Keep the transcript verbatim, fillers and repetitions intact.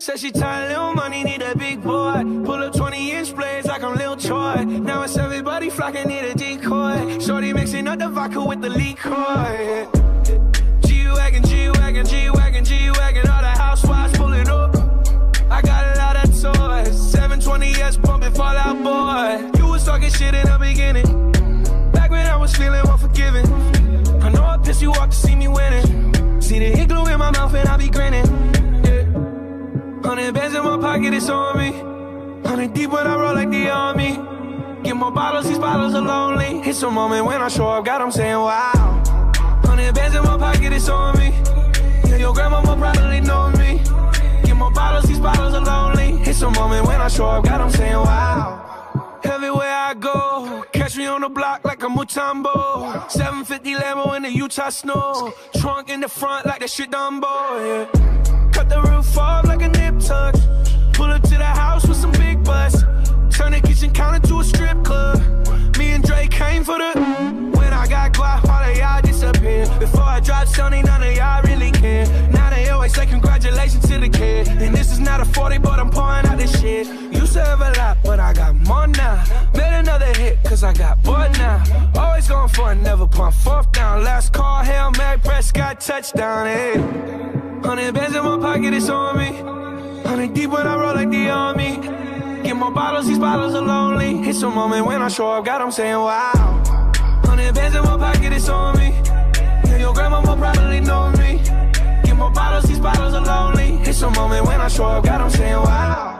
Said she tired, little money, need a big boy. Pull up twenty inch blades like I'm Lil Troy. Now it's everybody flockin, need a decoy. Shorty mixing up the vodka with the LaCroix. G-Wagen, G-Wagen, G-Wagen, G-Wagen. All the housewives pullin up. I got a lot of toys. seven twenty S bumpin, fall out boy. You was talking shit in the beginning. Back when I was feeling more forgivin. I know I pissed you off to see me winning. See the igloo in my mouth and I be grinning. Hundred bands in my pocket, it's on me. Hundred deep when I roll like the army. Get more bottles, these bottles are lonely. It's a moment when I show up, God, I'm saying wow. Hundred bands in my pocket, it's on me. Yeah, your grandma will probably know me. Get more bottles, these bottles are lonely. It's a moment when I show up, God, I'm saying wow. Everywhere I go, catch me on the block like a Mutombo. seven fifty Lambo in the Utah snow. Trunk in the front like that shit Dumbo, yeah. Cut the roof off like a nip tuck. Pull up to the house with some big butts. Turn the kitchen counter to a strip club. Me and Drake came for the. When I got guap, all of y'all disappear. Before I dropped Sony, none of y'all really care. Now they always say congratulations to the kid. And this is not a forty, but I'm pouring out this shit. Used to have a lot, but I got more now. Made another hit, cause I got bored now. Always going for it, never pump fourth down. Last call, Hail Mary, Prescott, touchdown, hey. Hundred bands in my pocket, it's on me. Hundred deep when I roll like the army. Get more bottles, these bottles are lonely. It's a moment when I show up, God, I'm saying wow. Hundred bands in my pocket, it's on me. Yeah, your grandma will probably know me. Get more bottles, these bottles are lonely. It's a moment when I show up, God, I'm saying wow.